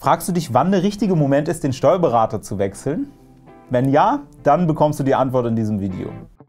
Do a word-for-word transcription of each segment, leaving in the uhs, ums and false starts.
Fragst du dich, wann der richtige Moment ist, den Steuerberater zu wechseln? Wenn ja, dann bekommst du die Antwort in diesem Video.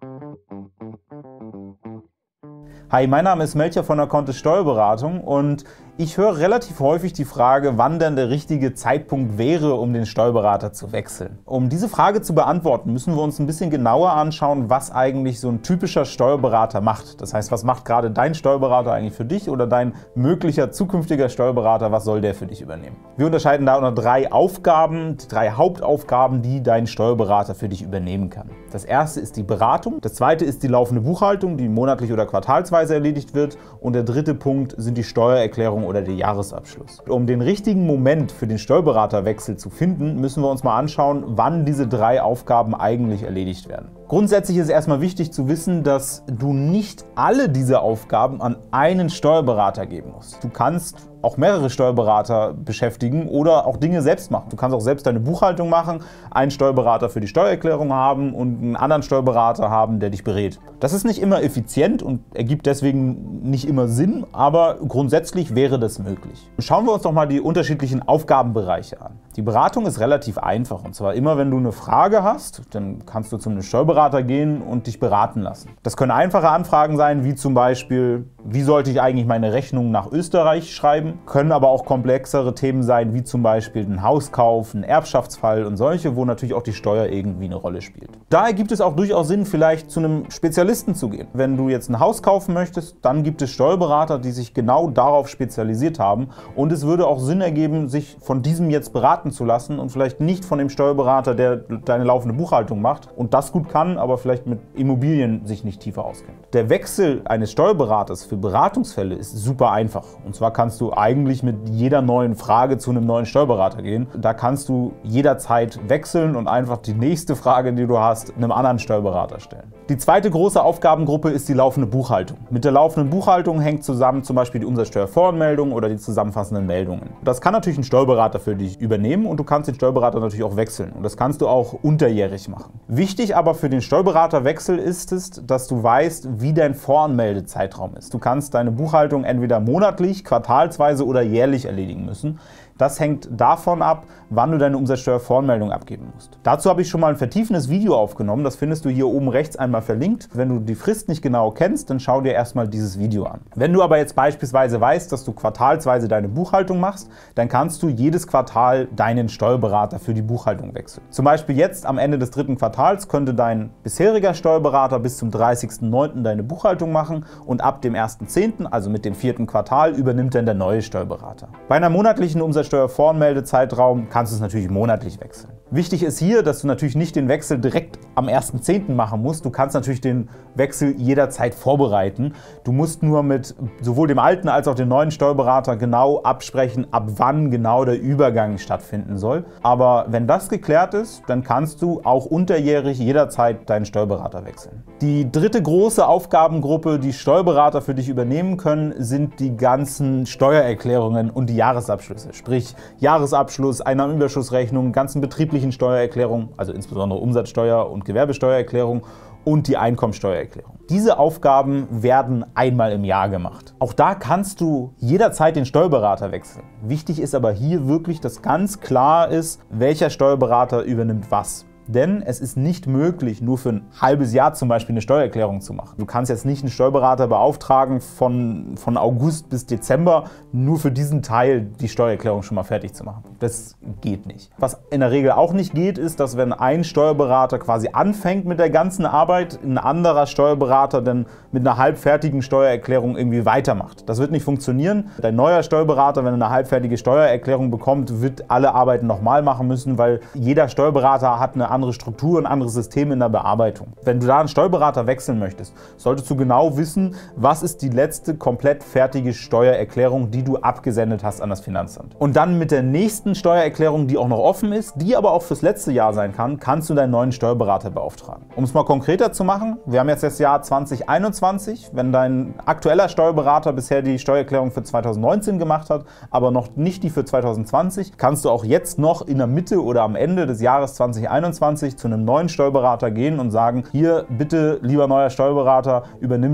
Hi, mein Name ist Melcher von der Kontist Steuerberatung und ich höre relativ häufig die Frage, wann denn der richtige Zeitpunkt wäre, um den Steuerberater zu wechseln. Um diese Frage zu beantworten, müssen wir uns ein bisschen genauer anschauen, was eigentlich so ein typischer Steuerberater macht. Das heißt, was macht gerade dein Steuerberater eigentlich für dich oder dein möglicher zukünftiger Steuerberater, was soll der für dich übernehmen? Wir unterscheiden da unter drei Aufgaben, drei Hauptaufgaben, die dein Steuerberater für dich übernehmen kann. Das erste ist die Beratung, das zweite ist die laufende Buchhaltung, die monatlich oder quartalsweise erledigt wird, und der dritte Punkt sind die Steuererklärung oder der Jahresabschluss. Um den richtigen Moment für den Steuerberaterwechsel zu finden, müssen wir uns mal anschauen, wann diese drei Aufgaben eigentlich erledigt werden. Grundsätzlich ist erstmal wichtig zu wissen, dass du nicht alle diese Aufgaben an einen Steuerberater geben musst. Du kannst auch mehrere Steuerberater beschäftigen oder auch Dinge selbst machen. Du kannst auch selbst deine Buchhaltung machen, einen Steuerberater für die Steuererklärung haben und einen anderen Steuerberater haben, der dich berät. Das ist nicht immer effizient und ergibt deswegen nicht immer Sinn, aber grundsätzlich wäre das möglich. Schauen wir uns doch mal die unterschiedlichen Aufgabenbereiche an. Die Beratung ist relativ einfach, und zwar immer, wenn du eine Frage hast, dann kannst du zu einem Steuerberater gehen und dich beraten lassen. Das können einfache Anfragen sein, wie zum Beispiel, wie sollte ich eigentlich meine Rechnung nach Österreich schreiben? Können aber auch komplexere Themen sein, wie zum Beispiel ein Hauskauf, ein Erbschaftsfall und solche, wo natürlich auch die Steuer irgendwie eine Rolle spielt. Daher gibt es auch durchaus Sinn, vielleicht zu einem Spezialisten zu gehen. Wenn du jetzt ein Haus kaufen möchtest, dann gibt es Steuerberater, die sich genau darauf spezialisiert haben, und es würde auch Sinn ergeben, sich von diesem jetzt beraten zu lassen und vielleicht nicht von dem Steuerberater, der deine laufende Buchhaltung macht und das gut kann, aber vielleicht mit Immobilien sich nicht tiefer auskennt. Der Wechsel eines Steuerberaters für Beratungsfälle ist super einfach, und zwar kannst du eigentlich mit jeder neuen Frage zu einem neuen Steuerberater gehen. Da kannst du jederzeit wechseln und einfach die nächste Frage, die du hast, einem anderen Steuerberater stellen. Die zweite große Aufgabengruppe ist die laufende Buchhaltung. Mit der laufenden Buchhaltung hängt zusammen zum Beispiel die Umsatzsteuervoranmeldung oder die zusammenfassenden Meldungen. Das kann natürlich ein Steuerberater für dich übernehmen, und du kannst den Steuerberater natürlich auch wechseln, und das kannst du auch unterjährig machen. Wichtig aber für den Steuerberaterwechsel ist es, dass du weißt, wie dein Voranmeldezeitraum ist. Du kannst deine Buchhaltung entweder monatlich, quartalsweise oder jährlich erledigen müssen. Das hängt davon ab, wann du deine Umsatzsteuervoranmeldung abgeben musst. Dazu habe ich schon mal ein vertiefendes Video aufgenommen, das findest du hier oben rechts einmal verlinkt. Wenn du die Frist nicht genau kennst, dann schau dir erstmal dieses Video an. Wenn du aber jetzt beispielsweise weißt, dass du quartalsweise deine Buchhaltung machst, dann kannst du jedes Quartal deinen Steuerberater für die Buchhaltung wechseln. Zum Beispiel jetzt am Ende des dritten Quartals könnte dein bisheriger Steuerberater bis zum dreißigsten neunten deine Buchhaltung machen, und ab dem ersten zehnten, also mit dem vierten Quartal, übernimmt dann der neue Steuerberater. Bei einer monatlichen Umsatzsteuervoranmeldezeitraum kannst du es natürlich monatlich wechseln. Wichtig ist hier, dass du natürlich nicht den Wechsel direkt am ersten zehnten machen musst. Du kannst natürlich den Wechsel jederzeit vorbereiten. Du musst nur mit sowohl dem alten als auch dem neuen Steuerberater genau absprechen, ab wann genau der Übergang stattfinden soll. Aber wenn das geklärt ist, dann kannst du auch unterjährig jederzeit deinen Steuerberater wechseln. Die dritte große Aufgabengruppe, die Steuerberater für dich übernehmen können, sind die ganzen Steuererklärungen und die Jahresabschlüsse. Sprich Jahresabschluss, Einnahmenüberschussrechnung, ganzen betrieblichen Steuererklärung, also insbesondere Umsatzsteuer- und Gewerbesteuererklärung, und die Einkommensteuererklärung. Diese Aufgaben werden einmal im Jahr gemacht. Auch da kannst du jederzeit den Steuerberater wechseln. Wichtig ist aber hier wirklich, dass ganz klar ist, welcher Steuerberater übernimmt was. Denn es ist nicht möglich, nur für ein halbes Jahr zum Beispiel eine Steuererklärung zu machen. Du kannst jetzt nicht einen Steuerberater beauftragen, von, von August bis Dezember nur für diesen Teil die Steuererklärung schon mal fertig zu machen. Das geht nicht. Was in der Regel auch nicht geht, ist, dass wenn ein Steuerberater quasi anfängt mit der ganzen Arbeit, ein anderer Steuerberater dann mit einer halbfertigen Steuererklärung irgendwie weitermacht. Das wird nicht funktionieren. Dein neuer Steuerberater, wenn er eine halbfertige Steuererklärung bekommt, wird alle Arbeiten nochmal machen müssen, weil jeder Steuerberater hat eine andere Struktur, ein anderes System in der Bearbeitung. Wenn du da einen Steuerberater wechseln möchtest, solltest du genau wissen, was ist die letzte komplett fertige Steuererklärung, die du abgesendet hast an das Finanzamt. Und dann mit der nächsten Steuererklärung, die auch noch offen ist, die aber auch fürs letzte Jahr sein kann, kannst du deinen neuen Steuerberater beauftragen. Um es mal konkreter zu machen, wir haben jetzt das Jahr zweitausendeinundzwanzig. Wenn dein aktueller Steuerberater bisher die Steuererklärung für zweitausendneunzehn gemacht hat, aber noch nicht die für zweitausendzwanzig, kannst du auch jetzt noch in der Mitte oder am Ende des Jahres zweitausendeinundzwanzig zu einem neuen Steuerberater gehen und sagen, hier bitte, lieber neuer Steuerberater, übernimm doch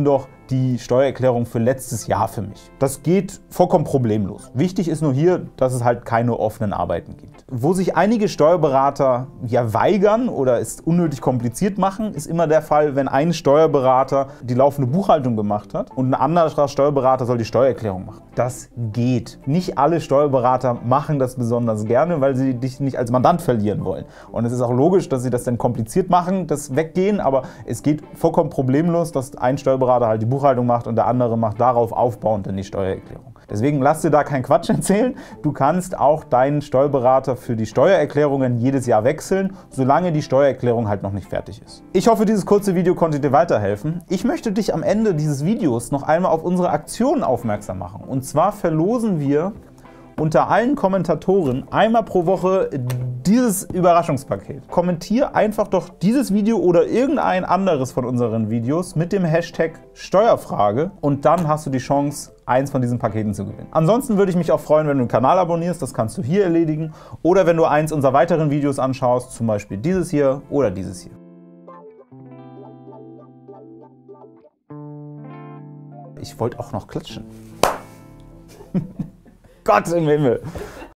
die Steuererklärung für letztes Jahr für mich. Das geht vollkommen problemlos. Wichtig ist nur hier, dass es halt keine offenen Arbeiten gibt. Wo sich einige Steuerberater ja weigern oder es unnötig kompliziert machen, ist immer der Fall, wenn ein Steuerberater die laufende Buchhaltung gemacht hat und ein anderer Steuerberater soll die Steuererklärung machen. Das geht. Nicht alle Steuerberater machen das besonders gerne, weil sie dich nicht als Mandant verlieren wollen. Und es ist auch logisch, dass sie das dann kompliziert machen, das Weggehen, aber es geht vollkommen problemlos, dass ein Steuerberater halt die Buchhaltung macht und der andere macht darauf aufbauend dann die Steuererklärung. Deswegen lass dir da keinen Quatsch erzählen. Du kannst auch deinen Steuerberater für die Steuererklärungen jedes Jahr wechseln, solange die Steuererklärung halt noch nicht fertig ist. Ich hoffe, dieses kurze Video konnte dir weiterhelfen. Ich möchte dich am Ende dieses Videos noch einmal auf unsere Aktion aufmerksam machen. Und zwar verlosen wir unter allen Kommentatoren einmal pro Woche dieses Überraschungspaket. Kommentier einfach doch dieses Video oder irgendein anderes von unseren Videos mit dem Hashtag Steuerfrage und dann hast du die Chance, eins von diesen Paketen zu gewinnen. Ansonsten würde ich mich auch freuen, wenn du den Kanal abonnierst, das kannst du hier erledigen, oder wenn du eins unserer weiteren Videos anschaust, zum Beispiel dieses hier oder dieses hier. Ich wollte auch noch klatschen. Gott im Himmel!